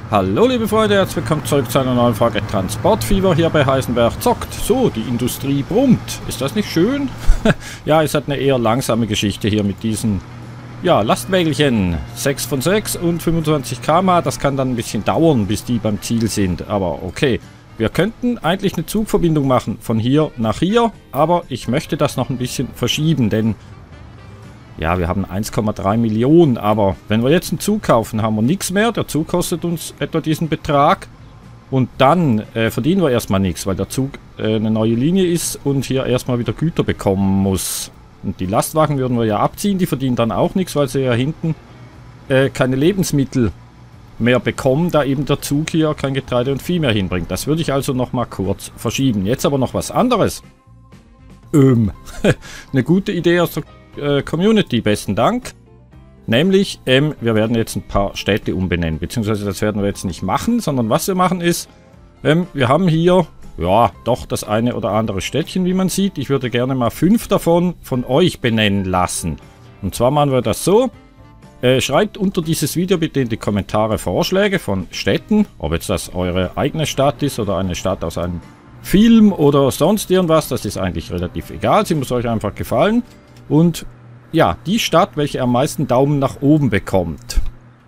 Hallo liebe Freunde, herzlich willkommen zurück zu einer neuen Folge Transportfieber hier bei Heisenberg zockt. So, die Industrie brummt. Ist das nicht schön? Ja, es hat eine eher langsame Geschichte hier mit diesen Lastwägelchen. 6 von 6 und 25 km/h. Das kann dann ein bisschen dauern, bis die beim Ziel sind. Aber okay, wir könnten eigentlich eine Zugverbindung machen von hier nach hier. Aber ich möchte das noch ein bisschen verschieben, denn ja, wir haben 1,3 Millionen, aber wenn wir jetzt einen Zug kaufen, haben wir nichts mehr. Der Zug kostet uns etwa diesen Betrag. Und dann verdienen wir erstmal nichts, weil der Zug eine neue Linie ist und hier erstmal wieder Güter bekommen muss. Und die Lastwagen würden wir ja abziehen, die verdienen dann auch nichts, weil sie ja hinten keine Lebensmittel mehr bekommen, da eben der Zug hier kein Getreide und Vieh mehr hinbringt. Das würde ich also nochmal kurz verschieben. Jetzt aber noch was anderes. Eine gute Idee aus der Community, besten Dank. Nämlich, wir werden jetzt ein paar Städte umbenennen, beziehungsweise das werden wir jetzt nicht machen, sondern was wir machen ist, wir haben hier, ja, doch das eine oder andere Städtchen, wie man sieht. Ich würde gerne mal 5 davon von euch benennen lassen. Und zwar machen wir das so, schreibt unter dieses Video bitte in die Kommentare Vorschläge von Städten, ob jetzt das eure eigene Stadt ist oder eine Stadt aus einem Film oder sonst irgendwas, das ist eigentlich relativ egal, sie muss euch einfach gefallen. Und ja, die Stadt, welche am meisten Daumen nach oben bekommt,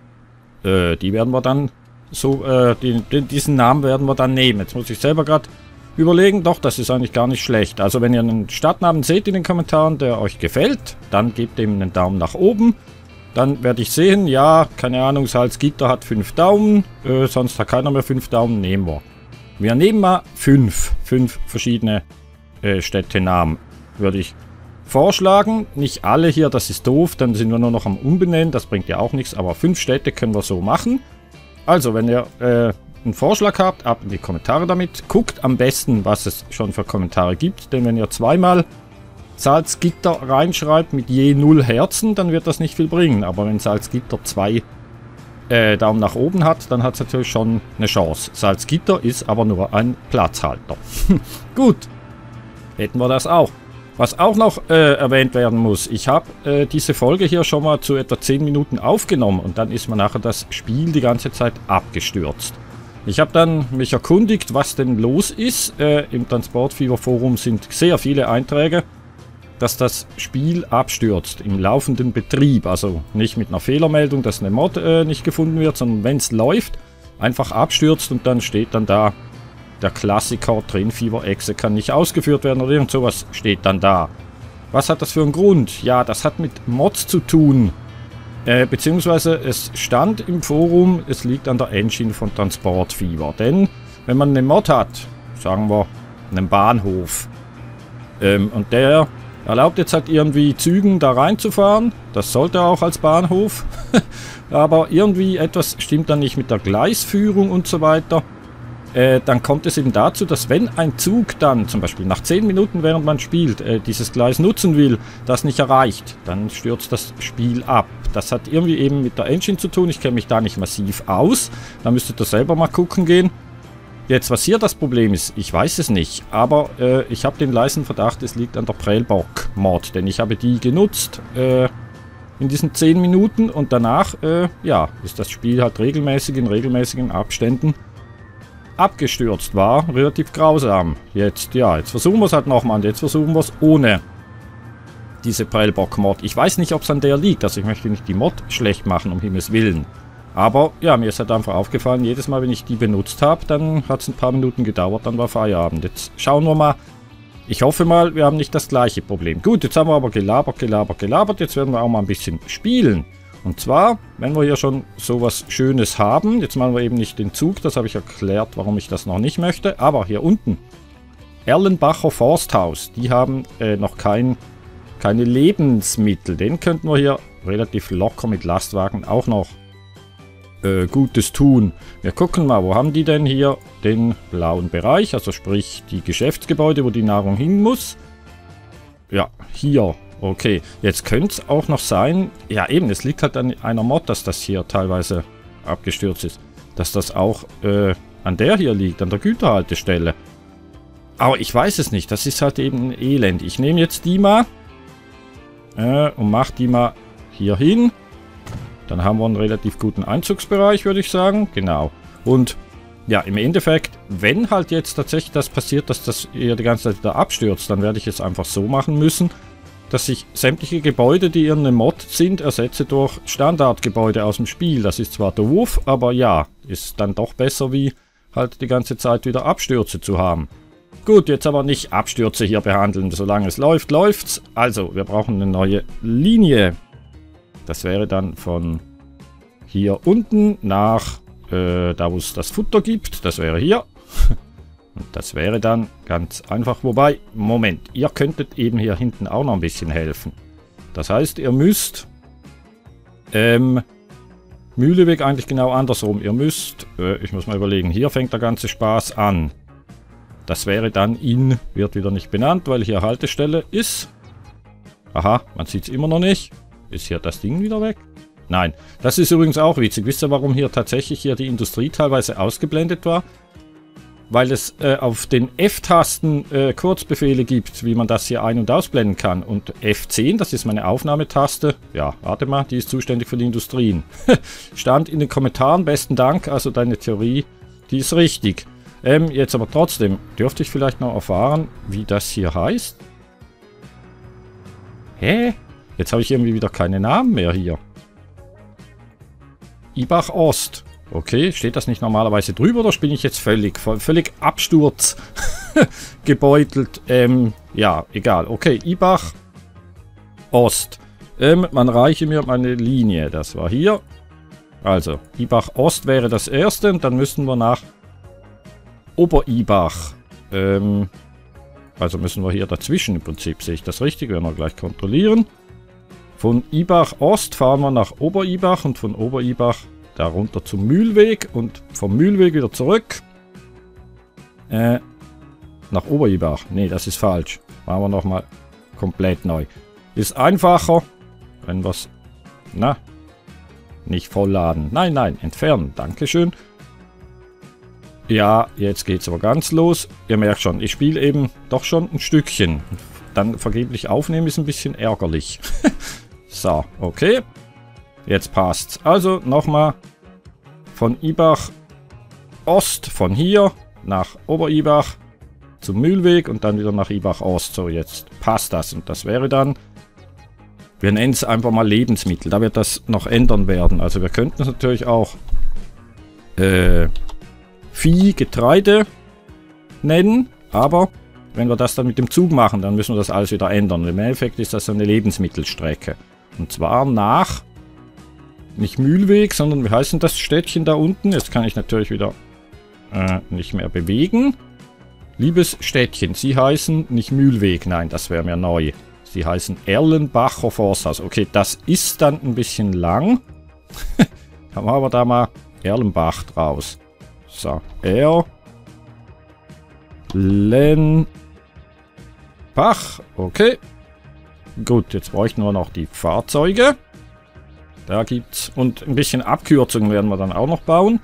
die werden wir dann so, diesen Namen werden wir dann nehmen. Jetzt muss ich selber gerade überlegen, doch, das ist eigentlich gar nicht schlecht. Also wenn ihr einen Stadtnamen seht in den Kommentaren, der euch gefällt, dann gebt ihm einen Daumen nach oben. Dann werde ich sehen, ja, keine Ahnung, Salzgitter hat 5 Daumen, sonst hat keiner mehr 5 Daumen, nehmen wir. Wir nehmen mal 5 verschiedene Städtenamen, würde ich vorschlagen. Nicht alle hier, das ist doof, dann sind wir nur noch am Umbenennen, das bringt ja auch nichts, aber 5 Städte können wir so machen. Also, wenn ihr einen Vorschlag habt, ab in die Kommentare damit. Guckt am besten, was es schon für Kommentare gibt, denn wenn ihr zweimal Salzgitter reinschreibt mit je 0 Herzen, dann wird das nicht viel bringen. Aber wenn Salzgitter 2 Daumen nach oben hat, dann hat es natürlich schon eine Chance. Salzgitter ist aber nur ein Platzhalter. Gut, hätten wir das auch. Was auch noch erwähnt werden muss, ich habe diese Folge hier schon mal zu etwa 10 Minuten aufgenommen und dann ist mir nachher das Spiel die ganze Zeit abgestürzt. Ich habe dann mich erkundigt, was denn los ist. Im Transportfieber Forum sind sehr viele Einträge, dass das Spiel abstürzt im laufenden Betrieb. Also nicht mit einer Fehlermeldung, dass eine Mod nicht gefunden wird, sondern wenn es läuft, einfach abstürzt und dann steht dann da, der Klassiker Trainfieber-Exe kann nicht ausgeführt werden oder irgend sowas steht dann da. Was hat das für einen Grund? Ja, das hat mit Mods zu tun. Beziehungsweise es stand im Forum, es liegt an der Engine von Transportfieber. Denn wenn man eine Mod hat, sagen wir einen Bahnhof, und der erlaubt jetzt halt irgendwie Zügen da reinzufahren, das sollte auch als Bahnhof, aber irgendwie etwas stimmt dann nicht mit der Gleisführung und so weiter. Dann kommt es eben dazu, dass wenn ein Zug dann zum Beispiel nach 10 Minuten, während man spielt, dieses Gleis nutzen will, das nicht erreicht, dann stürzt das Spiel ab. Das hat irgendwie eben mit der Engine zu tun, ich kenne mich da nicht massiv aus, da müsstet ihr selber mal gucken gehen. Jetzt, was hier das Problem ist, ich weiß es nicht, aber ich habe den leisen Verdacht, es liegt an der Prellbock-Mod, denn ich habe die genutzt in diesen 10 Minuten und danach, ja, ist das Spiel halt regelmäßig in regelmäßigen Abständen abgestürzt, war relativ grausam. Jetzt, ja, jetzt versuchen wir es halt nochmal und jetzt versuchen wir es ohne diese Prellbock-Mod. Ich weiß nicht, ob es an der liegt, also ich möchte nicht die Mod schlecht machen, um Himmels Willen. Aber ja, mir ist halt einfach aufgefallen, jedes Mal, wenn ich die benutzt habe, dann hat es ein paar Minuten gedauert, dann war Feierabend. Jetzt schauen wir mal. Ich hoffe mal, wir haben nicht das gleiche Problem. Gut, jetzt haben wir aber gelabert. Jetzt werden wir auch mal ein bisschen spielen. Und zwar, wenn wir hier schon sowas Schönes haben, jetzt machen wir eben nicht den Zug, das habe ich erklärt, warum ich das noch nicht möchte, aber hier unten, Erlenbacher Forsthaus, die haben noch keine Lebensmittel, den könnten wir hier relativ locker mit Lastwagen auch noch Gutes tun. Wir gucken mal, wo haben die denn hier den blauen Bereich, also sprich die Geschäftsgebäude, wo die Nahrung hin muss. Ja, hier. Okay, jetzt könnte es auch noch sein, ja eben, es liegt halt an einer Mod, dass das hier teilweise abgestürzt ist. Dass das auch an der hier liegt, an der Güterhaltestelle. Aber ich weiß es nicht, das ist halt eben ein Elend. Ich nehme jetzt die mal und mache die mal hier hin. Dann haben wir einen relativ guten Einzugsbereich, würde ich sagen. Genau. Und ja, im Endeffekt, wenn halt jetzt tatsächlich das passiert, dass das hier die ganze Zeit wieder abstürzt, dann werde ich es einfach so machen müssen, dass ich sämtliche Gebäude, die in einem Mod sind, ersetze durch Standardgebäude aus dem Spiel. Das ist zwar doof, aber ja, ist dann doch besser, wie halt die ganze Zeit wieder Abstürze zu haben. Gut, jetzt aber nicht Abstürze hier behandeln. Solange es läuft, läuft's. Also, wir brauchen eine neue Linie. Das wäre dann von hier unten nach da, wo es das Futter gibt. Das wäre hier. Und das wäre dann ganz einfach. Wobei, Moment, ihr könntet eben hier hinten auch noch ein bisschen helfen. Das heißt, ihr müsst Mühleweg eigentlich genau andersrum. Ihr müsst, ich muss mal überlegen, hier fängt der ganze Spaß an. Das wäre dann wird wieder nicht benannt, weil hier Haltestelle ist. Aha, man sieht es immer noch nicht. Ist hier das Ding wieder weg? Nein, das ist übrigens auch witzig. Wisst ihr, warum hier tatsächlich die Industrie teilweise ausgeblendet war? Weil es auf den F-Tasten Kurzbefehle gibt, wie man das hier ein- und ausblenden kann. Und F10, das ist meine Aufnahmetaste. Ja, warte mal, die ist zuständig für die Industrien. Stand in den Kommentaren, besten Dank. Also deine Theorie, die ist richtig. Jetzt aber trotzdem, dürfte ich vielleicht noch erfahren, wie das hier heißt? Hä? Jetzt habe ich irgendwie wieder keine Namen mehr hier. Ibach Ost. Okay, steht das nicht normalerweise drüber oder bin ich jetzt völlig Absturz gebeutelt? Ja, egal. Okay, Ibach Ost. Man reiche mir meine Linie. Das war hier. Also, Ibach Ost wäre das erste und dann müssen wir nach Oberibach. Also müssen wir hier dazwischen im Prinzip. Sehe ich das richtig? Werden wir gleich kontrollieren. Von Ibach Ost fahren wir nach Oberibach und von Oberibach darunter zum Mühlweg und vom Mühlweg wieder zurück. Nach Oberibach. Ne, das ist falsch. Machen wir nochmal komplett neu. Ist einfacher, wenn wir es... Na, nicht vollladen. Nein, nein, entfernen. Dankeschön. Ja, jetzt geht's aber ganz los. Ihr merkt schon, ich spiele eben doch schon ein Stückchen. Dann vergeblich aufnehmen ist ein bisschen ärgerlich. So, okay. Jetzt passt's. Also nochmal von Ibach Ost, von hier nach Oberibach zum Mühlweg und dann wieder nach Ibach Ost. So, jetzt passt das. Und das wäre dann, wir nennen es einfach mal Lebensmittel. Da wird das noch ändern werden. Also wir könnten es natürlich auch Vieh, Getreide nennen, aber wenn wir das dann mit dem Zug machen, dann müssen wir das alles wieder ändern. Im Endeffekt ist das eine Lebensmittelstrecke. Und zwar nach, nicht Mühlweg, sondern wie heißt denn das Städtchen da unten? Jetzt kann ich natürlich wieder nicht mehr bewegen. Liebes Städtchen, Sie heißen nicht Mühlweg, nein, das wäre mir neu. Sie heißen Erlenbacher Forsthaus. Okay, das ist dann ein bisschen lang. Haben wir aber da mal Erlenbach draus. So, Erlenbach, okay. Gut, jetzt bräuchten wir noch die Fahrzeuge. Da gibt's, und ein bisschen Abkürzungen werden wir dann auch noch bauen.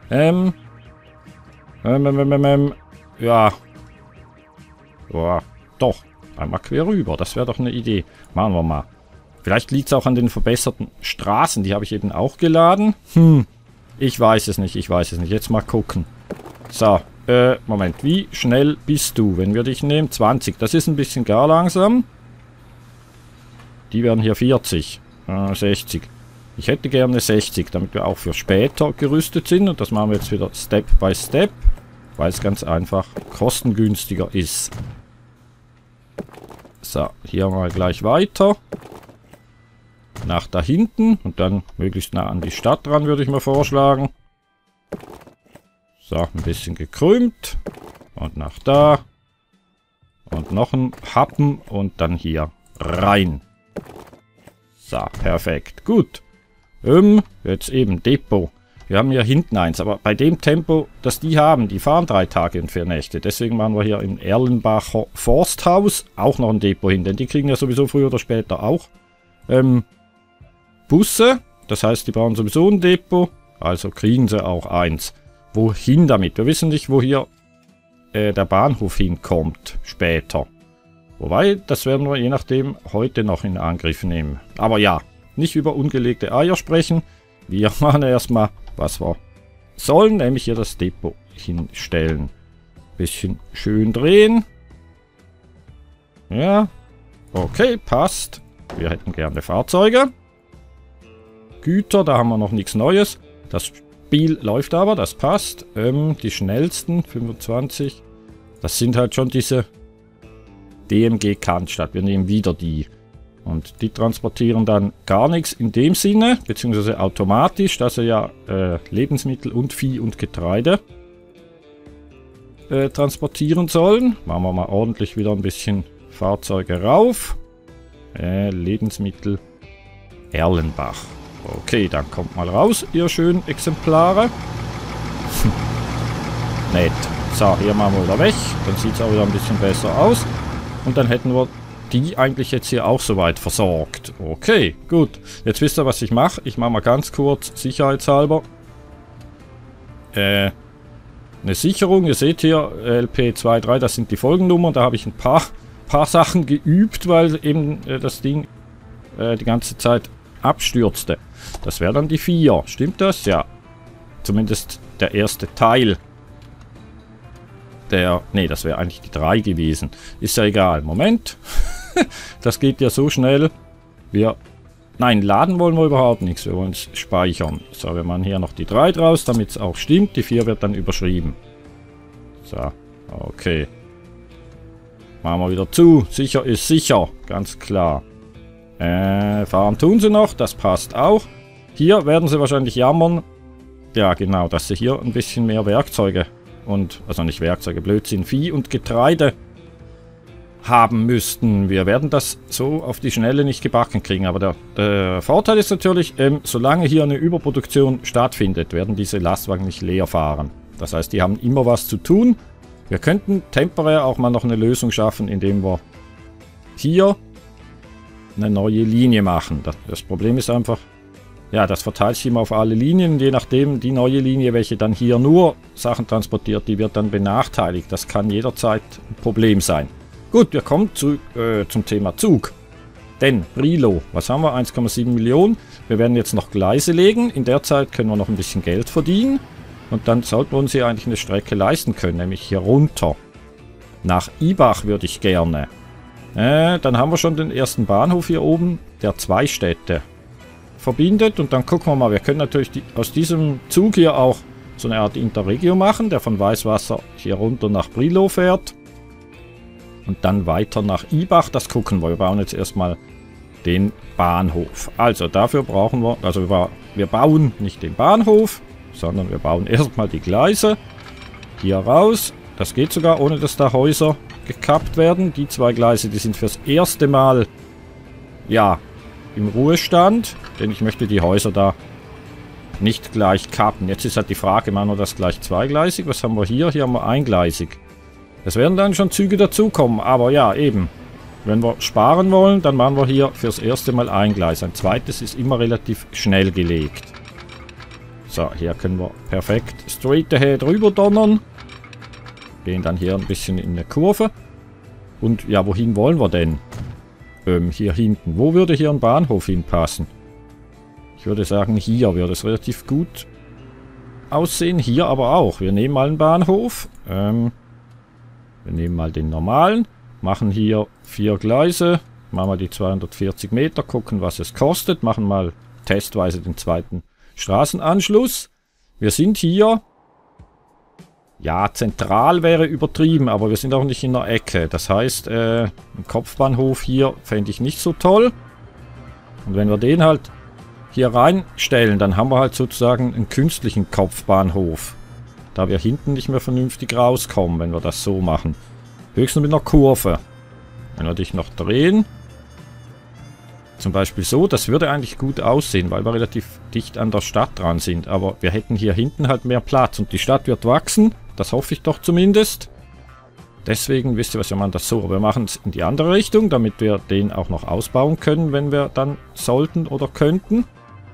Ja. Boah, doch. Einmal quer rüber, das wäre doch eine Idee. Machen wir mal. Vielleicht liegt es auch an den verbesserten Straßen, die habe ich eben auch geladen. Ich weiß es nicht, Jetzt mal gucken. So, Moment, wie schnell bist du, wenn wir dich nehmen? 20, das ist ein bisschen gar langsam. Die werden hier 40, 60. Ich hätte gerne 60, damit wir auch für später gerüstet sind. Und das machen wir jetzt wieder Step by Step, weil es ganz einfach kostengünstiger ist. So, hier mal gleich weiter. Nach da hinten und dann möglichst nah an die Stadt dran, würde ich mal vorschlagen. So, ein bisschen gekrümmt. Und nach da. Und noch ein Happen und dann hier rein. So, perfekt. Gut. Jetzt eben Depot. Wir haben hier hinten eins, aber bei dem Tempo, das die haben, die fahren 3 Tage und 4 Nächte. Deswegen machen wir hier im Erlenbacher Forsthaus auch noch ein Depot hin, denn die kriegen ja sowieso früher oder später auch Busse. Das heißt, die brauchen sowieso ein Depot, also kriegen sie auch eins. Wohin damit? Wir wissen nicht, wo hier der Bahnhof hinkommt später. Wobei, das werden wir je nachdem heute noch in Angriff nehmen. Aber ja, nicht über ungelegte Eier sprechen. Wir machen erstmal, was wir sollen, nämlich hier das Depot hinstellen. Bisschen schön drehen. Ja, okay, passt. Wir hätten gerne Fahrzeuge. Güter, da haben wir noch nichts Neues. Das Spiel läuft aber, das passt. Die schnellsten, 25. Das sind halt schon diese DMG Cannstatt. Wir nehmen wieder die. Und die transportieren dann gar nichts in dem Sinne, beziehungsweise automatisch, dass sie ja Lebensmittel und Vieh und Getreide transportieren sollen. Machen wir mal ordentlich wieder ein bisschen Fahrzeuge rauf. Lebensmittel Erlenbach. Okay, dann kommt mal raus, ihr schönen Exemplare. Nett. So, hier machen wir wieder weg. Dann sieht es auch wieder ein bisschen besser aus. Und dann hätten wir die eigentlich jetzt hier auch soweit versorgt. Okay, gut. Jetzt wisst ihr, was ich mache. Ich mache mal ganz kurz, sicherheitshalber, eine Sicherung. Ihr seht hier, LP23, das sind die Folgennummern. Da habe ich ein paar Sachen geübt, weil eben das Ding die ganze Zeit abstürzte. Das wäre dann die 4. Stimmt das? Ja. Zumindest der erste Teil. Ne, das wäre eigentlich die 3 gewesen. Ist ja egal. Moment. Das geht ja so schnell. Nein, laden wollen wir überhaupt nichts. Wir wollen es speichern. So, wir machen hier noch die 3 draus, damit es auch stimmt. Die 4 wird dann überschrieben. So, okay. Machen wir wieder zu. Sicher ist sicher. Ganz klar. Fahren tun sie noch. Das passt auch. Hier werden sie wahrscheinlich jammern. Ja, genau, dass sie hier ein bisschen mehr Werkzeuge also nicht Werkzeuge, Blödsinn, Vieh und Getreide haben müssten. Wir werden das so auf die Schnelle nicht gebacken kriegen, aber der Vorteil ist natürlich, solange hier eine Überproduktion stattfindet, werden diese Lastwagen nicht leer fahren. Das heißt, die haben immer was zu tun. Wir könnten temporär auch mal noch eine Lösung schaffen, indem wir hier eine neue Linie machen. Das Problem ist einfach, ja, das verteilt sich immer auf alle Linien. Je nachdem, die neue Linie, welche dann hier nur Sachen transportiert, die wird dann benachteiligt. Das kann jederzeit ein Problem sein. Gut, wir kommen zum Thema Zug. Denn Brilo, was haben wir? 1,7 Millionen. Wir werden jetzt noch Gleise legen. In der Zeit können wir noch ein bisschen Geld verdienen. Und dann sollten wir uns hier eigentlich eine Strecke leisten können, nämlich hier runter. Nach Ibach würde ich gerne. Dann haben wir schon den ersten Bahnhof hier oben, der 2 Städte verbindet. Und dann gucken wir mal, wir können natürlich aus diesem Zug hier auch so eine Art Interregio machen, der von Weißwasser hier runter nach Brilo fährt. Und dann weiter nach Ibach, das gucken wir. Wir bauen jetzt erstmal den Bahnhof. Also dafür brauchen wir, also wir bauen nicht den Bahnhof, sondern wir bauen erstmal die Gleise hier raus. Das geht sogar, ohne dass da Häuser gekappt werden. Die 2 Gleise, die sind fürs erste Mal, ja, im Ruhestand, denn ich möchte die Häuser da nicht gleich kappen. Jetzt ist halt die Frage, machen wir das gleich zweigleisig? Was haben wir hier? Hier haben wir eingleisig. Es werden dann schon Züge dazukommen, aber ja, eben. Wenn wir sparen wollen, dann machen wir hier fürs erste Mal ein Gleis. Ein zweites ist immer relativ schnell gelegt. So, hier können wir perfekt straight ahead rüber donnern. Gehen dann hier ein bisschen in eine Kurve. Und ja, wohin wollen wir denn? Hier hinten. Wo würde hier ein Bahnhof hinpassen? Ich würde sagen, hier würde es relativ gut aussehen. Hier aber auch. Wir nehmen mal einen Bahnhof. Wir nehmen mal den normalen. Machen hier 4 Gleise. Machen wir die 240 Meter. Gucken, was es kostet. Machen mal testweise den zweiten Straßenanschluss. Wir sind hier. Ja, zentral wäre übertrieben, aber wir sind auch nicht in der Ecke. Das heißt, ein Kopfbahnhof hier fände ich nicht so toll. Und wenn wir den halt hier reinstellen, dann haben wir halt sozusagen einen künstlichen Kopfbahnhof. Da wir hinten nicht mehr vernünftig rauskommen, wenn wir das so machen. Höchstens mit einer Kurve. Wenn wir dich noch drehen. Zum Beispiel so, das würde eigentlich gut aussehen, weil wir relativ dicht an der Stadt dran sind. Aber wir hätten hier hinten halt mehr Platz und die Stadt wird wachsen. Das hoffe ich doch zumindest. Deswegen, wisst ihr was, wir machen das so. Wir machen es in die andere Richtung, damit wir den auch noch ausbauen können, wenn wir dann sollten oder könnten.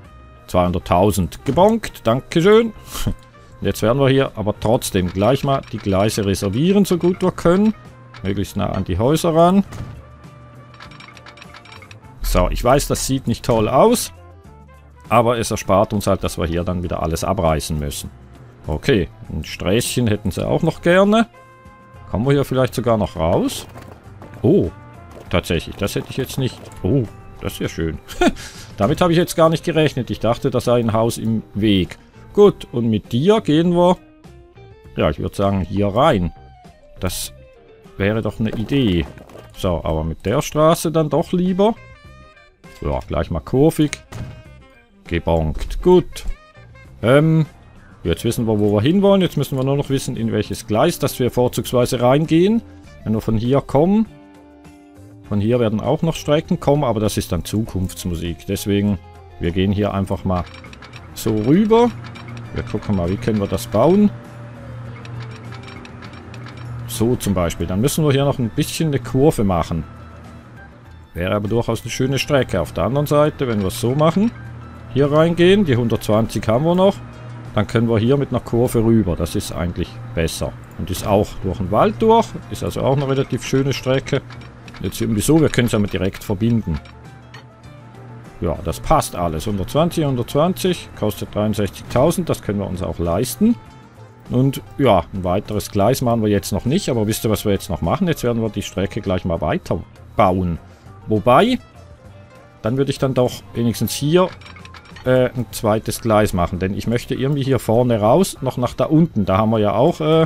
200.000 gebonkt, dankeschön. Jetzt werden wir hier aber trotzdem gleich mal die Gleise reservieren, so gut wir können. Möglichst nah an die Häuser ran. So, ich weiß, das sieht nicht toll aus. Aber es erspart uns halt, dass wir hier dann wieder alles abreißen müssen. Okay, ein Sträßchen hätten sie auch noch gerne. Kommen wir hier vielleicht sogar noch raus? Oh, tatsächlich, das hätte ich jetzt nicht... Oh, das ist ja schön. Damit habe ich jetzt gar nicht gerechnet. Ich dachte, da sei ein Haus im Weg. Gut, und mit dir gehen wir... Ja, ich würde sagen, hier rein. Das wäre doch eine Idee. So, aber mit der Straße dann doch lieber. Ja, gleich mal kurvig. Gebonkt. Gut. Jetzt wissen wir, wo wir hinwollen. Jetzt müssen wir nur noch wissen, in welches Gleis, dass wir vorzugsweise reingehen. Wenn wir von hier kommen. Von hier werden auch noch Strecken kommen, aber das ist dann Zukunftsmusik. Deswegen, wir gehen hier einfach mal so rüber. Wir gucken mal, wie können wir das bauen. So zum Beispiel. Dann müssen wir hier noch ein bisschen eine Kurve machen. Wäre aber durchaus eine schöne Strecke. Auf der anderen Seite, wenn wir es so machen, hier reingehen, die 120 haben wir noch, dann können wir hier mit einer Kurve rüber. Das ist eigentlich besser. Und ist auch durch den Wald durch. Ist also auch eine relativ schöne Strecke. Jetzt irgendwie so, wir können es ja mal direkt verbinden. Ja, das passt alles. 120, 120, kostet 63.000, das können wir uns auch leisten. Und ja, ein weiteres Gleis machen wir jetzt noch nicht, aber wisst ihr, was wir jetzt noch machen? Jetzt werden wir die Strecke gleich mal weiter bauen. Wobei, dann würde ich dann doch wenigstens hier ein zweites Gleis machen, denn ich möchte irgendwie hier vorne raus, noch nach da unten. Da haben wir ja auch,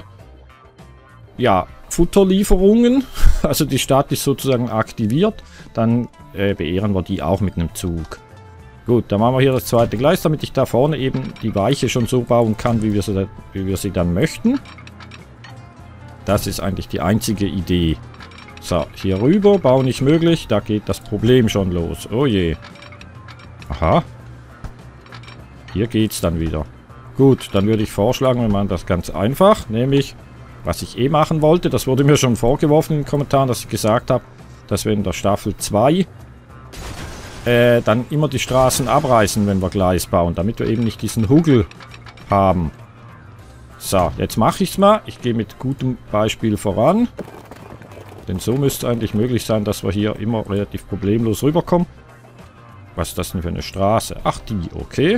ja, Futterlieferungen. Also die Stadt ist sozusagen aktiviert. Dann beehren wir die auch mit einem Zug. Gut, dann machen wir hier das zweite Gleis, damit ich da vorne eben die Weiche schon so bauen kann, wie wir sie dann möchten. Das ist eigentlich die einzige Idee. So, hier rüber, Bau nicht möglich. Da geht das Problem schon los. Oh je. Aha. Hier geht's dann wieder. Gut, dann würde ich vorschlagen, wir machen das ganz einfach. Nämlich, was ich machen wollte, das wurde mir schon vorgeworfen in den Kommentaren, dass ich gesagt habe, dass wir in der Staffel 2 dann immer die Straßen abreißen, wenn wir Gleis bauen, damit wir eben nicht diesen Hügel haben. So, jetzt mache ich es mal. Ich gehe mit gutem Beispiel voran. Denn so müsste es eigentlich möglich sein, dass wir hier immer relativ problemlos rüberkommen. Was ist das denn für eine Straße? Ach, die, okay.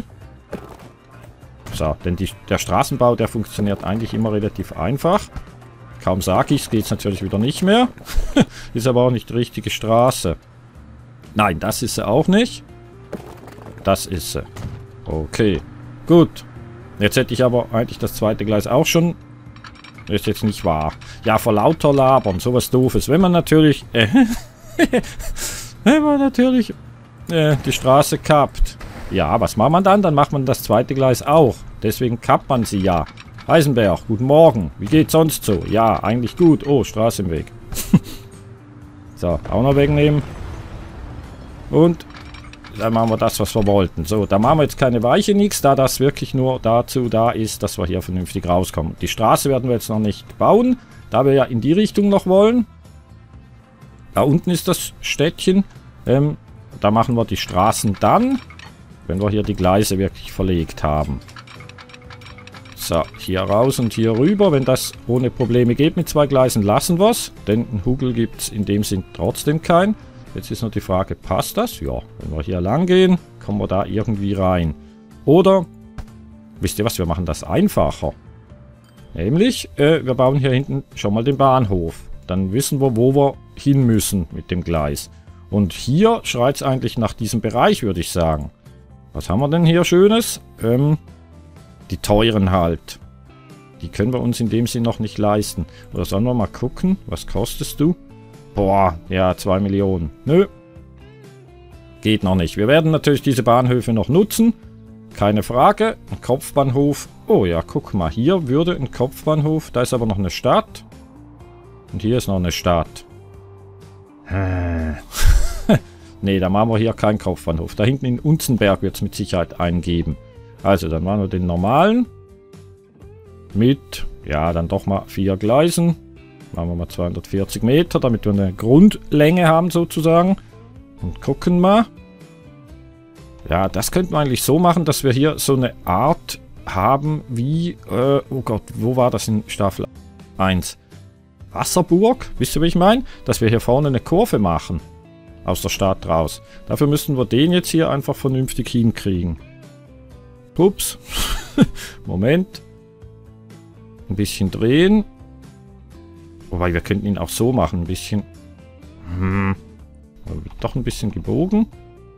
So, denn der Straßenbau, der funktioniert eigentlich immer relativ einfach. Kaum sage ich es, geht es natürlich wieder nicht mehr. Ist aber auch nicht die richtige Straße. Nein, das ist sie auch nicht. Das ist sie. Okay, gut. Jetzt hätte ich aber eigentlich das zweite Gleis auch schon. Ist jetzt nicht wahr. Ja, vor lauter Labern, sowas Doofes. Wenn man natürlich... wenn man natürlich die Straße kappt. Ja, was macht man dann? Dann macht man das zweite Gleis auch. Deswegen kappt man sie ja. Heisenberg, guten Morgen. Wie geht's sonst so? Ja, eigentlich gut. Oh, Straße im Weg. So, auch noch wegnehmen. Und dann machen wir das, was wir wollten. So, da machen wir jetzt keine Weiche, nichts, da das wirklich nur dazu da ist, dass wir hier vernünftig rauskommen. Die Straße werden wir jetzt noch nicht bauen, da wir ja in die Richtung noch wollen. Da unten ist das Städtchen. Da machen wir die Straßen dann, wenn wir hier die Gleise wirklich verlegt haben. So, hier raus und hier rüber. Wenn das ohne Probleme geht mit zwei Gleisen, lassen wir es. Denn einen Hügel gibt es in dem Sinn trotzdem keinen. Jetzt ist nur die Frage, passt das? Ja, wenn wir hier lang gehen, kommen wir da irgendwie rein. Oder, wisst ihr was, wir machen das einfacher. Nämlich, wir bauen hier hinten schon mal den Bahnhof. Dann wissen wir, wo wir hin müssen mit dem Gleis. Und hier schreit es eigentlich nach diesem Bereich, würde ich sagen. Was haben wir denn hier Schönes? Die teuren halt. Die können wir uns in dem Sinn noch nicht leisten. Oder sollen wir mal gucken, was kostest du? Boah, ja, 2 Millionen. Nö. Geht noch nicht. Wir werden natürlich diese Bahnhöfe noch nutzen. Keine Frage. Ein Kopfbahnhof. Oh ja, guck mal. Hier würde ein Kopfbahnhof. Da ist aber noch eine Stadt. Und hier ist noch eine Stadt. Nee, da machen wir hier keinen Kopfbahnhof. Da hinten in Unzenberg wird es mit Sicherheit eingeben. Also, dann machen wir den normalen. Mit, ja, dann doch mal 4 Gleisen. Machen wir mal 240 Meter, damit wir eine Grundlänge haben sozusagen. Und gucken mal. Ja, das könnten wir eigentlich so machen, dass wir hier so eine Art haben wie... oh Gott, wo war das in Staffel 1? Wasserburg, wisst ihr, wie ich meine? Dass wir hier vorne eine Kurve machen. aus der Stadt raus. Dafür müssen wir den jetzt hier einfach vernünftig hinkriegen. Ups. Moment. Ein bisschen drehen. Wobei, wir könnten ihn auch so machen. Ein bisschen... Doch ein bisschen gebogen.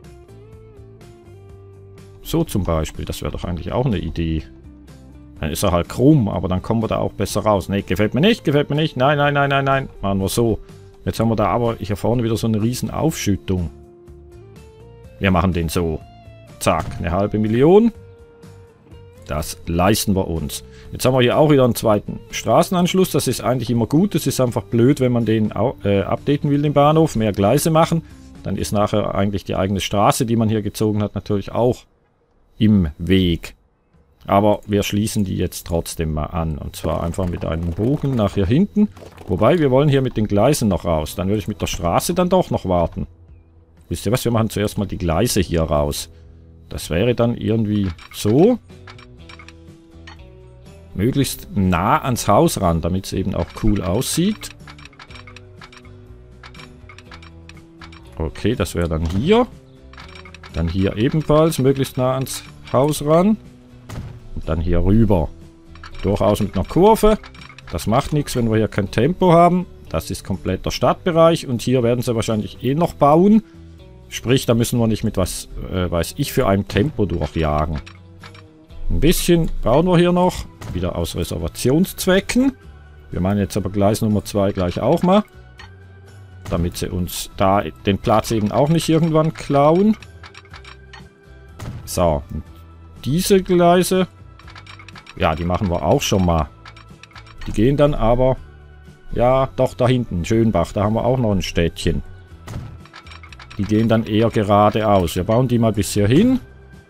So zum Beispiel. Das wäre doch eigentlich auch eine Idee. Dann ist er halt krumm, aber dann kommen wir da auch besser raus. Ne, gefällt mir nicht, gefällt mir nicht. Nein, nein, nein, nein, nein. Machen wir so. Jetzt haben wir da aber hier vorne wieder so eine riesen Aufschüttung. Wir machen den so. Zack, eine halbe Million. Das leisten wir uns. Jetzt haben wir hier auch wieder einen zweiten Straßenanschluss. Das ist eigentlich immer gut. Es ist einfach blöd, wenn man den updaten will, den Bahnhof. Mehr Gleise machen. Dann ist nachher eigentlich die eigene Straße, die man hier gezogen hat, natürlich auch im Weg. Aber wir schließen die jetzt trotzdem mal an. Und zwar einfach mit einem Bogen nach hier hinten. Wobei, wir wollen hier mit den Gleisen noch raus. Dann würde ich mit der Straße dann doch noch warten. Wisst ihr was? Wir machen zuerst mal die Gleise hier raus. Das wäre dann irgendwie so. Möglichst nah ans Haus ran, damit es eben auch cool aussieht. Okay, das wäre dann hier. Dann hier ebenfalls möglichst nah ans Haus ran. Und dann hier rüber. Durchaus mit einer Kurve. Das macht nichts, wenn wir hier kein Tempo haben. Das ist kompletter Stadtbereich. Und hier werden sie wahrscheinlich eh noch bauen. Sprich, da müssen wir nicht mit was, weiß ich, für einem Tempo durchjagen. Ein bisschen bauen wir hier noch. Wieder aus Reservationszwecken. Wir machen jetzt aber Gleis Nummer 2 gleich auch mal. Damit sie uns da den Platz eben auch nicht irgendwann klauen. So. Diese Gleise. Ja, die machen wir auch schon mal. Die gehen dann aber... Ja, doch da hinten. Schönbach. Da haben wir auch noch ein Städtchen. Die gehen dann eher geradeaus. Wir bauen die mal bis hier hin.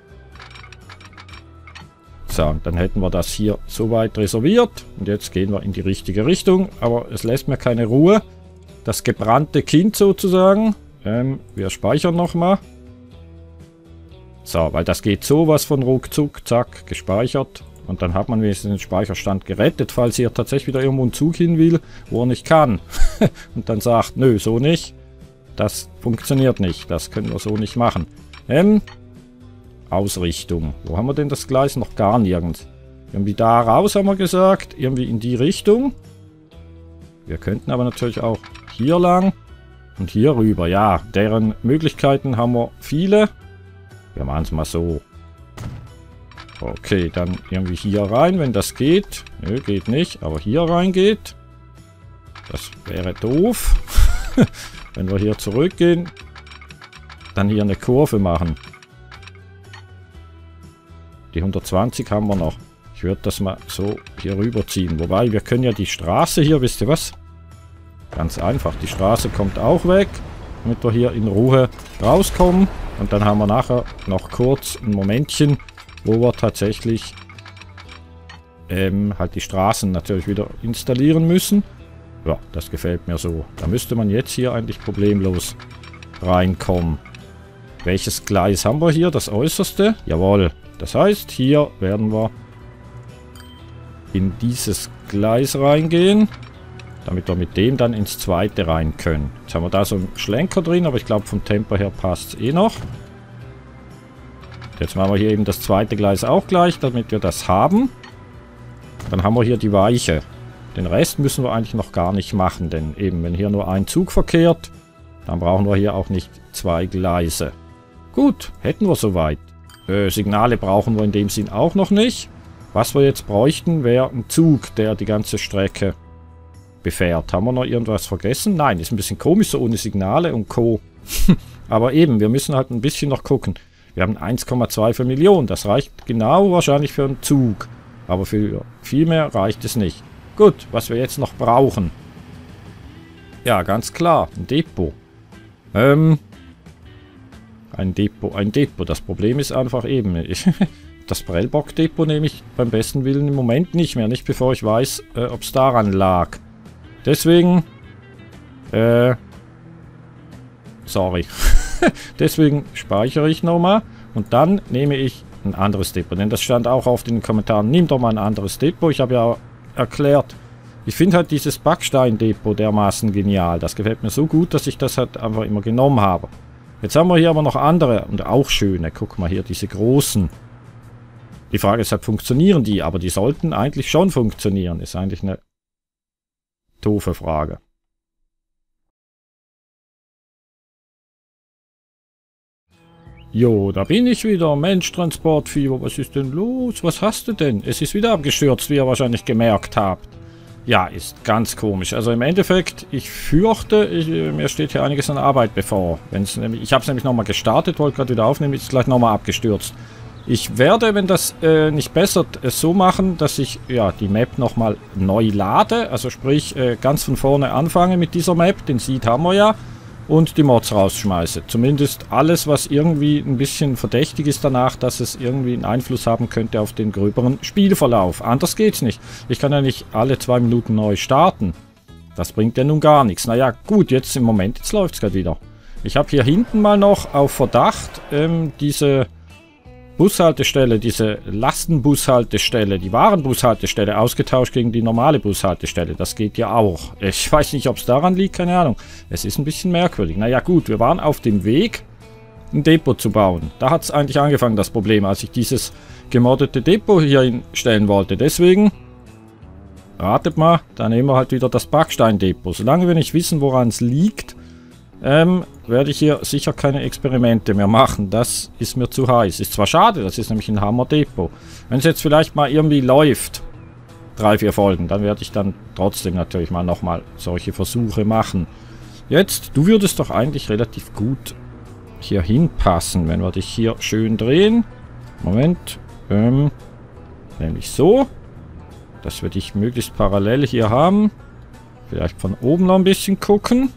So, und dann hätten wir das hier soweit reserviert. Und jetzt gehen wir in die richtige Richtung. Aber es lässt mir keine Ruhe. Das gebrannte Kind sozusagen. Wir speichern nochmal. So, weil das geht sowas von ruckzuck. Zack, gespeichert. Und dann hat man wenigstens den Speicherstand gerettet, falls hier tatsächlich wieder irgendwo ein Zug hin will, wo er nicht kann. Und dann sagt, nö, so nicht. Das funktioniert nicht. Das können wir so nicht machen. Ausrichtung. Wo haben wir denn das Gleis? Noch gar nirgends. Irgendwie da raus, haben wir gesagt. Irgendwie in die Richtung. Wir könnten aber natürlich auch hier lang und hier rüber. Ja, deren Möglichkeiten haben wir viele. Wir machen es mal so. Okay, dann irgendwie hier rein, wenn das geht. Nö, geht nicht. Aber hier rein geht. Das wäre doof. Wenn wir hier zurückgehen. Dann hier eine Kurve machen. Die 120 haben wir noch. Ich würde das mal so hier rüberziehen. Wobei, wir können ja die Straße hier, wisst ihr was? Ganz einfach. Die Straße kommt auch weg. Damit wir hier in Ruhe rauskommen. Und dann haben wir nachher noch kurz ein Momentchen, wo wir tatsächlich halt die Straßen natürlich wieder installieren müssen. Ja, das gefällt mir so. Da müsste man jetzt hier eigentlich problemlos reinkommen. Welches Gleis haben wir hier? Das äußerste? Jawohl. Das heißt, hier werden wir in dieses Gleis reingehen, damit wir mit dem dann ins zweite rein können. Jetzt haben wir da so einen Schlenker drin, aber ich glaube vom Tempo her passt es eh noch. Jetzt machen wir hier eben das zweite Gleis auch gleich, damit wir das haben. Dann haben wir hier die Weiche. Den Rest müssen wir eigentlich noch gar nicht machen, denn eben, wenn hier nur ein Zug verkehrt, dann brauchen wir hier auch nicht 2 Gleise. Gut, hätten wir soweit. Signale brauchen wir in dem Sinn auch noch nicht. Was wir jetzt bräuchten, wäre ein Zug, der die ganze Strecke befährt. Haben wir noch irgendwas vergessen? Nein, ist ein bisschen komisch, so ohne Signale und Co. Aber eben, wir müssen halt ein bisschen noch gucken. Wir haben 1,24 Millionen. Das reicht genau wahrscheinlich für einen Zug. Aber für viel mehr reicht es nicht. Gut, was wir jetzt noch brauchen. Ja, ganz klar, ein Depot. Ein Depot. Das Problem ist einfach eben, das Prellbock-Depot nehme ich beim besten Willen im Moment nicht mehr. Nicht bevor ich weiß, ob es daran lag. Deswegen, sorry. Deswegen speichere ich nochmal. Und dann nehme ich ein anderes Depot. Denn das stand auch auf den Kommentaren. Nimm doch mal ein anderes Depot. Ich habe ja erklärt, Ich finde halt dieses Backsteindepot dermaßen genial. Das gefällt mir so gut, dass ich das halt einfach immer genommen habe. Jetzt haben wir hier aber noch andere und auch schöne. Guck mal hier, diese großen. Die Frage ist halt, funktionieren die? Aber die sollten eigentlich schon funktionieren. Ist eigentlich eine doofe Frage. Jo, da bin ich wieder. Mensch, Transportfieber, was ist denn los? Was hast du denn? Es ist wieder abgestürzt, wie ihr wahrscheinlich gemerkt habt. Ja, ist ganz komisch. Also im Endeffekt, ich fürchte, mir steht hier einiges an Arbeit bevor. Ich habe es nämlich nochmal gestartet, wollte gerade wieder aufnehmen, ist gleich nochmal abgestürzt. Ich werde, wenn das nicht bessert, es so machen, dass ich ja die Map nochmal neu lade. Also sprich, ganz von vorne anfange mit dieser Map, den Seed haben wir ja. Und die Mods rausschmeiße. Zumindest alles, was irgendwie ein bisschen verdächtig ist danach, dass es irgendwie einen Einfluss haben könnte auf den gröberen Spielverlauf. Anders geht's nicht. Ich kann ja nicht alle 2 Minuten neu starten. Das bringt ja nun gar nichts. Naja, gut, jetzt im Moment, jetzt läuft's gerade wieder. Ich habe hier hinten mal noch auf Verdacht diese Bushaltestelle, diese Lastenbushaltestelle, die Warenbushaltestelle ausgetauscht gegen die normale Bushaltestelle. Das geht ja auch. Ich weiß nicht, ob es daran liegt, keine Ahnung. Es ist ein bisschen merkwürdig. Naja gut, wir waren auf dem Weg, ein Depot zu bauen. Da hat es eigentlich angefangen, das Problem, als ich dieses gemoddete Depot hier hinstellen wollte. Deswegen, ratet mal, da nehmen wir halt wieder das Backsteindepot. Solange wir nicht wissen, woran es liegt, werde ich hier sicher keine Experimente mehr machen. Das ist mir zu heiß. Ist zwar schade, das ist nämlich ein Hammer-Depot. Wenn es jetzt vielleicht mal irgendwie läuft, 3, 4 Folgen, dann werde ich dann trotzdem natürlich mal nochmal solche Versuche machen. Jetzt, du würdest doch eigentlich relativ gut hier hinpassen, wenn wir dich hier schön drehen. Moment. Nämlich so, dass wir dich möglichst parallel hier haben. Vielleicht von oben noch ein bisschen gucken.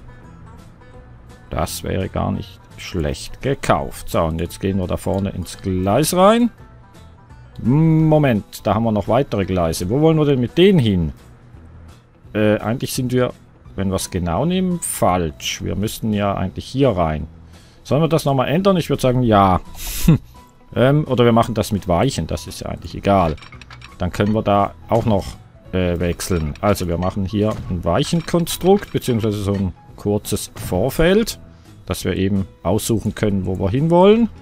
Das wäre gar nicht schlecht gekauft. So, und jetzt gehen wir da vorne ins Gleis rein. Moment, da haben wir noch weitere Gleise. Wo wollen wir denn mit denen hin? Eigentlich sind wir, wenn wir es genau nehmen, falsch. Wir müssten ja eigentlich hier rein. Sollen wir das nochmal ändern? Ich würde sagen, ja. Oder wir machen das mit Weichen. Das ist ja eigentlich egal. Dann können wir da auch noch wechseln. Also wir machen hier ein Weichenkonstrukt, beziehungsweise so ein kurzes Vorfeld, dass wir eben aussuchen können, wo wir hinwollen.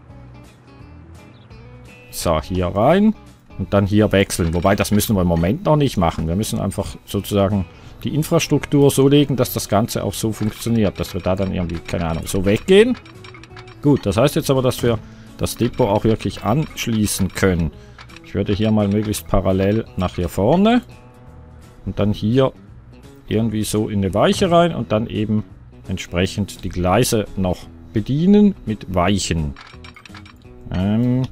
So, hier rein und dann hier wechseln. Wobei, das müssen wir im Moment noch nicht machen. Wir müssen einfach sozusagen die Infrastruktur so legen, dass das Ganze auch so funktioniert, dass wir da dann irgendwie, keine Ahnung, so weggehen. Gut, das heißt jetzt aber, dass wir das Depot auch wirklich anschließen können. Ich würde hier mal möglichst parallel nach hier vorne und dann hier irgendwie so in eine Weiche rein und dann eben entsprechend die Gleise noch bedienen mit Weichen. Kann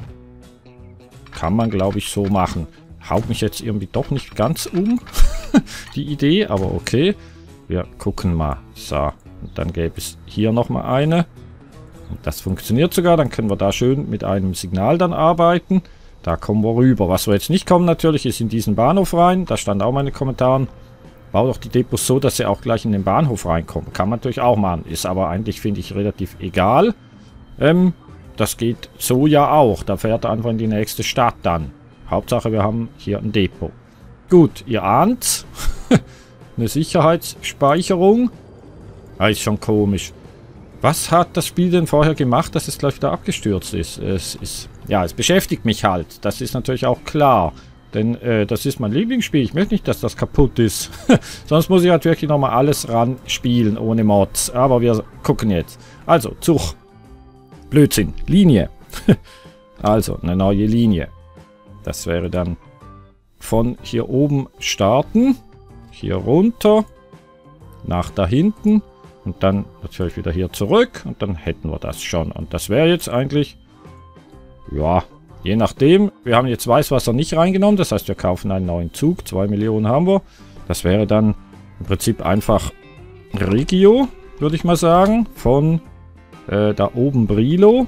man, glaube ich, so machen. Haut mich jetzt irgendwie doch nicht ganz um, die Idee, aber okay. Wir gucken mal. So, und dann gäbe es hier nochmal eine. Und das funktioniert sogar, dann können wir da schön mit einem Signal dann arbeiten. Da kommen wir rüber. Was wir jetzt nicht kommen natürlich, ist in diesen Bahnhof rein. Da stand auch mal in den Kommentaren. Bau doch die Depots so, dass sie auch gleich in den Bahnhof reinkommen. Kann man natürlich auch machen. Ist aber eigentlich, finde ich, relativ egal. Das geht so ja auch. Da fährt er einfach in die nächste Stadt dann. Hauptsache, wir haben hier ein Depot. Gut, ihr ahnt. Eine Sicherheitsspeicherung. Ist schon komisch. Was hat das Spiel denn vorher gemacht, dass es gleich wieder abgestürzt ist? Es beschäftigt mich halt. Das ist natürlich auch klar. Denn das ist mein Lieblingsspiel. Ich möchte nicht, dass das kaputt ist. Sonst muss ich halt wirklich nochmal alles ran spielen, ohne Mods. Aber wir gucken jetzt. Also, Zug. Blödsinn. Linie. Also, eine neue Linie. Das wäre dann von hier oben starten. Hier runter. Nach da hinten. Und dann natürlich wieder hier zurück. Und dann hätten wir das schon. Und das wäre jetzt eigentlich... Ja... Je nachdem, wir haben jetzt Weißwasser nicht reingenommen, das heißt, wir kaufen einen neuen Zug, 2 Millionen haben wir. Das wäre dann im Prinzip einfach Regio, würde ich mal sagen, von da oben Brilo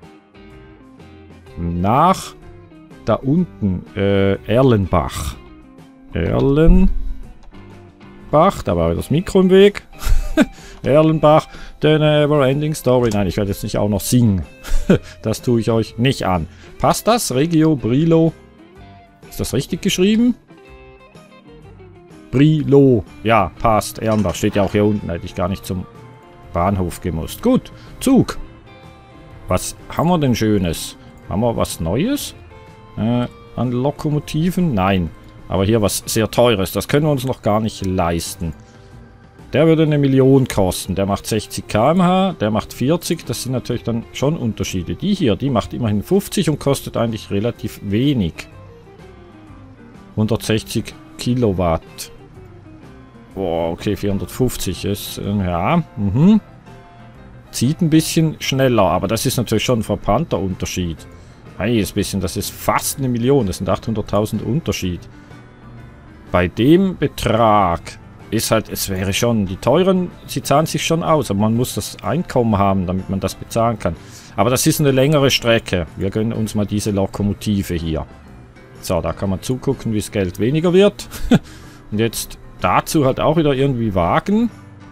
nach da unten Erlenbach. Erlenbach, da war das Mikro im Weg. Erlenbach, the never ending story. Nein, ich werde jetzt nicht auch noch singen. Das tue ich euch nicht an. Passt das? Regio, Brilo. Ist das richtig geschrieben? Brilo. Ja, passt. Ehrenbach steht ja auch hier unten. Hätte ich gar nicht zum Bahnhof gemusst. Gut, Zug. Was haben wir denn Schönes? Haben wir was Neues? An Lokomotiven? Nein. Aber hier was sehr Teures. Das können wir uns noch gar nicht leisten. Der würde 1 Million kosten. Der macht 60 km/h. Der macht 40. Das sind natürlich dann schon Unterschiede. Die hier, die macht immerhin 50 und kostet eigentlich relativ wenig. 160 Kilowatt. Boah, okay, 450 ist, ja, zieht ein bisschen schneller, aber das ist natürlich schon ein verpannter Unterschied. Hey, ist ein bisschen, das ist fast 1 Million, das sind 800.000 Unterschied. Bei dem Betrag ist halt, es wäre schon, die teuren, sie zahlen sich schon aus, aber man muss das Einkommen haben, damit man das bezahlen kann. Aber das ist eine längere Strecke. Wir gönnen uns mal diese Lokomotive hier. So, da kann man zugucken, wie das Geld weniger wird. Und jetzt dazu halt auch wieder irgendwie Wagen,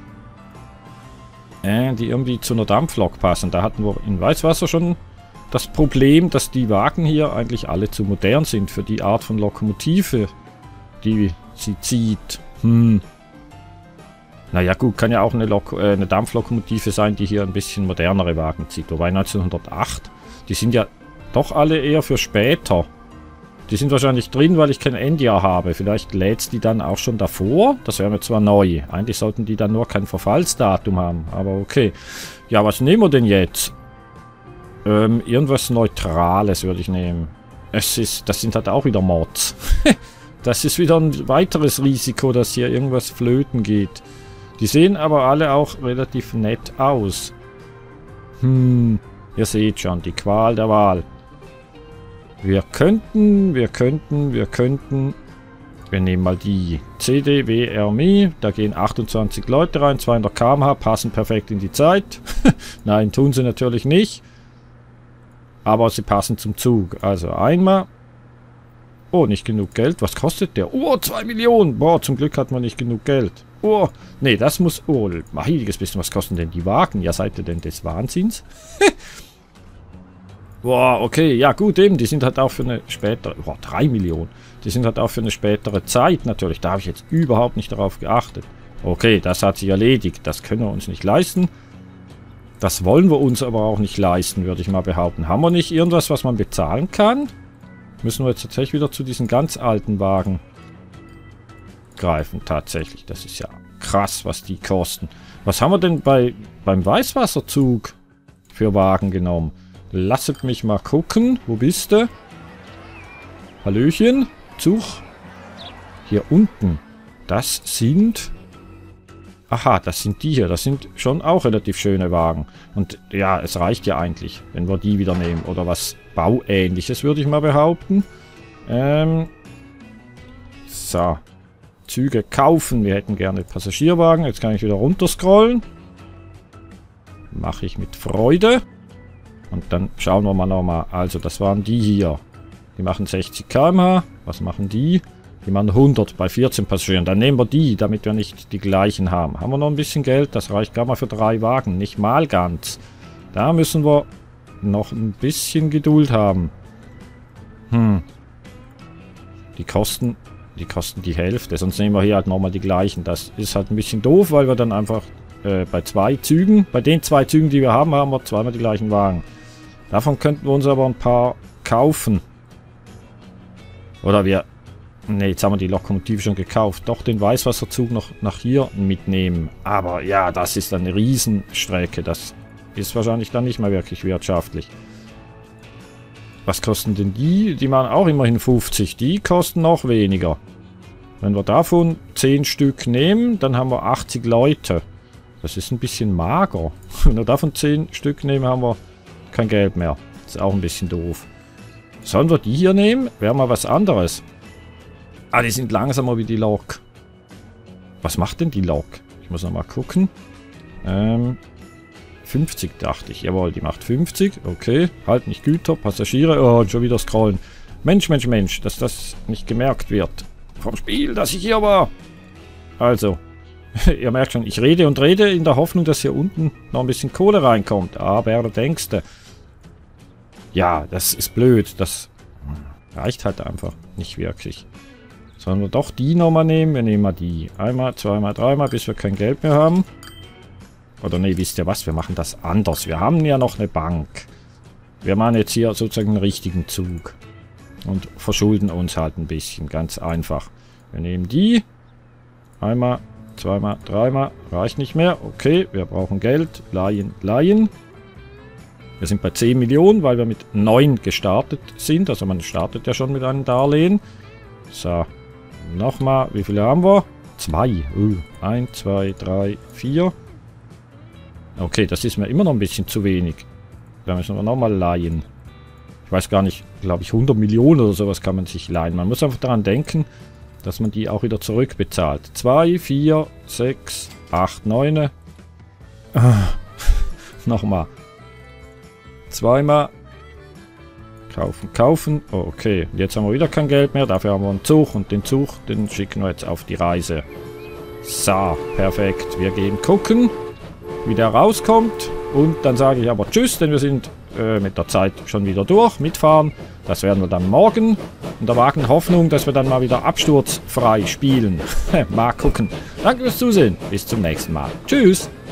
die irgendwie zu einer Dampflok passen. Da hatten wir in Weißwasser schon das Problem, dass die Wagen hier eigentlich alle zu modern sind für die Art von Lokomotive, die sie zieht. Naja gut, kann ja auch eine Dampflokomotive sein, die hier ein bisschen modernere Wagen zieht. Wobei 1908, die sind ja doch alle eher für später. Die sind wahrscheinlich drin, weil ich kein Endjahr habe. Vielleicht lädt es die dann auch schon davor. Das wäre mir zwar neu. Eigentlich sollten die dann nur kein Verfallsdatum haben. Aber okay. Ja, was nehmen wir denn jetzt? Irgendwas Neutrales würde ich nehmen. Das sind halt auch wieder Mods. Das ist wieder ein weiteres Risiko, dass hier irgendwas flöten geht. Die sehen aber alle auch relativ nett aus. Ihr seht schon, die Qual der Wahl. Wir könnten. Wir nehmen mal die CDWRMI. Da gehen 28 Leute rein, 200 km/h, passen perfekt in die Zeit. Nein, tun sie natürlich nicht. Aber sie passen zum Zug. Also einmal. Oh, nicht genug Geld. Was kostet der? Oh, 2 Millionen. Boah, zum Glück hat man nicht genug Geld. Oh, nee, das muss... Oh, heiliges bisschen. Was kosten denn die Wagen? Ja, seid ihr denn des Wahnsinns? Boah, okay, ja gut, eben, die sind halt auch für eine spätere... Boah, 3 Millionen. Die sind halt auch für eine spätere Zeit natürlich. Da habe ich jetzt überhaupt nicht darauf geachtet. Okay, das hat sich erledigt. Das können wir uns nicht leisten. Das wollen wir uns aber auch nicht leisten, würde ich mal behaupten. Haben wir nicht irgendwas, was man bezahlen kann? Müssen wir jetzt tatsächlich wieder zu diesen ganz alten Wagen greifen. Tatsächlich, das ist ja krass, was die kosten. Was haben wir denn beim Weißwasserzug für Wagen genommen? Lasset mich mal gucken. Wo bist du? Hallöchen. Zug. Hier unten. Das sind... Aha, das sind die hier. Das sind schon auch relativ schöne Wagen. Und ja, es reicht ja eigentlich, wenn wir die wieder nehmen. Oder was Bauähnliches, würde ich mal behaupten. So. Züge kaufen. Wir hätten gerne Passagierwagen. Jetzt kann ich wieder runterscrollen. Mache ich mit Freude. Und dann schauen wir mal nochmal. Also, das waren die hier. Die machen 60 km/h. Was machen die? Die machen 100 bei 14 Passagieren. Dann nehmen wir die, damit wir nicht die gleichen haben. Haben wir noch ein bisschen Geld? Das reicht gar mal für 3 Wagen. Nicht mal ganz. Da müssen wir noch ein bisschen Geduld haben. Die kosten die Hälfte. Sonst nehmen wir hier halt nochmal die gleichen. Das ist halt ein bisschen doof, weil wir dann einfach bei 2 Zügen, bei den 2 Zügen, die wir haben wir zweimal die gleichen Wagen. Davon könnten wir uns aber ein paar kaufen. Oder wir... Ne, jetzt haben wir die Lokomotive schon gekauft. Doch den Weißwasserzug noch nach hier mitnehmen. Aber ja, das ist eine Riesenstrecke. Das ist wahrscheinlich dann nicht mehr wirklich wirtschaftlich. Was kosten denn die? Die machen auch immerhin 50. Die kosten noch weniger. Wenn wir davon 10 Stück nehmen, dann haben wir 80 Leute. Das ist ein bisschen mager. Wenn wir davon 10 Stück nehmen, haben wir kein Geld mehr. Das ist auch ein bisschen doof. Sollen wir die hier nehmen? Wäre mal was anderes. Ah, die sind langsamer wie die Lok. Was macht denn die Lok? Ich muss noch mal gucken. 50 dachte ich. Jawohl, die macht 50. Okay. Halt nicht Güter, Passagiere. Oh, und schon wieder scrollen. Mensch, Mensch, Mensch. Dass das nicht gemerkt wird. Vom Spiel, dass ich hier war. Also. Ihr merkt schon, ich rede und rede in der Hoffnung, dass hier unten noch ein bisschen Kohle reinkommt. Aber denkst du. Ja, das ist blöd. Das reicht halt einfach nicht wirklich. Sollen wir doch die nochmal nehmen? Wir nehmen mal die. Einmal, zweimal, dreimal, bis wir kein Geld mehr haben. Oder nee, wisst ihr was? Wir machen das anders. Wir haben ja noch eine Bank. Wir machen jetzt hier sozusagen einen richtigen Zug. Und verschulden uns halt ein bisschen. Ganz einfach. Wir nehmen die. Einmal, zweimal, dreimal. Reicht nicht mehr. Okay, wir brauchen Geld. Leihen, leihen. Wir sind bei 10 Millionen, weil wir mit 9 gestartet sind. Also man startet ja schon mit einem Darlehen. So. Nochmal. Wie viele haben wir? 2. 1, 2, 3, 4. Okay, das ist mir immer noch ein bisschen zu wenig. Da müssen wir nochmal leihen. Ich weiß gar nicht, glaube ich 100 Millionen oder sowas kann man sich leihen. Man muss einfach daran denken, dass man die auch wieder zurückbezahlt. 2, 4, 6, 8, 9. Nochmal. Zweimal. Kaufen, kaufen. Oh, okay, jetzt haben wir wieder kein Geld mehr. Dafür haben wir einen Zug. Und den Zug, den schicken wir jetzt auf die Reise. So, perfekt. Wir gehen gucken, wie der rauskommt. Und dann sage ich aber Tschüss, denn wir sind mit der Zeit schon wieder durch. Mitfahren, das werden wir dann morgen. Und der Wagen Hoffnung, dass wir dann mal wieder absturzfrei spielen. Mal gucken. Danke fürs Zusehen. Bis zum nächsten Mal. Tschüss.